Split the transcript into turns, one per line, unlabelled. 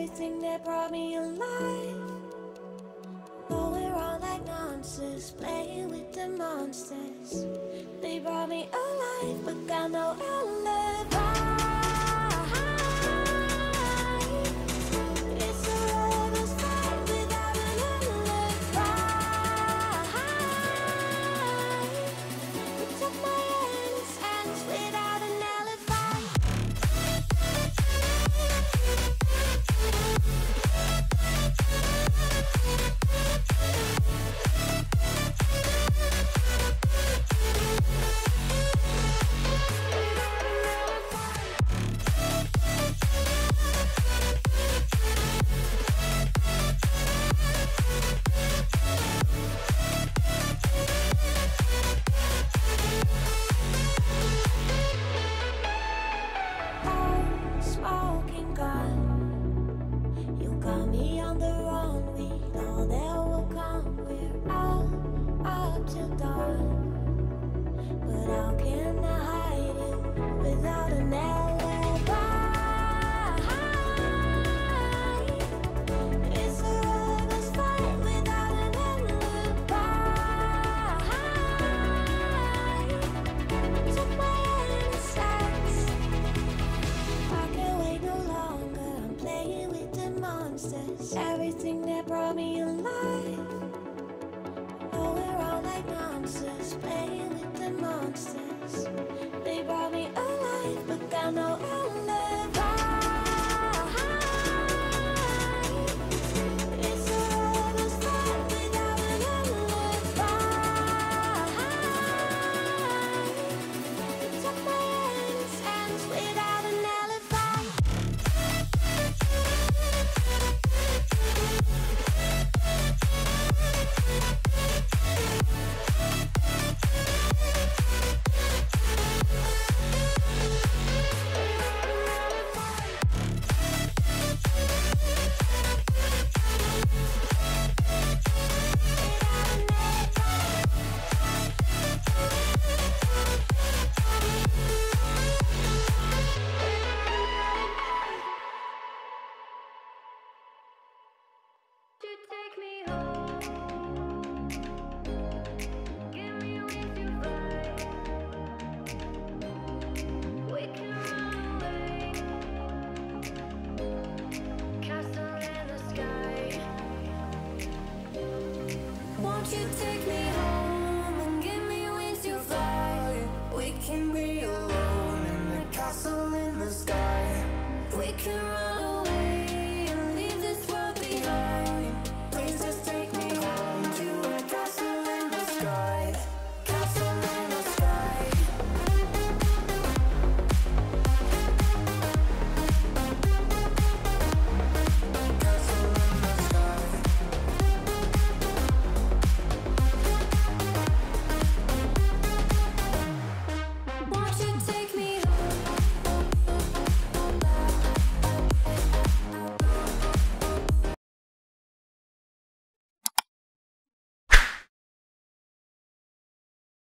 everything that brought me alive. Though we're all like monsters, playing with the monsters. They brought me alive, but got no alibi. It's a lover's fight without an alibi. You took my innocence without an alibi. Smoking gun, you got me on the run. We know that will come. We're out up till dawn, but how can I hide it without an alibi? It's a lover's fight without an alibi. Took my innocence. I can't wait no longer. I'm playing with the monsters. Everything that brought me alive. Oh, we're all like monsters, playing with the monsters. They brought me alive, but got no alibi. It's a lover's fight without an alibi. You took my innocence without an alibi. You take me home, get me with your vibe. We can run away, castle in the sky. Won't you take me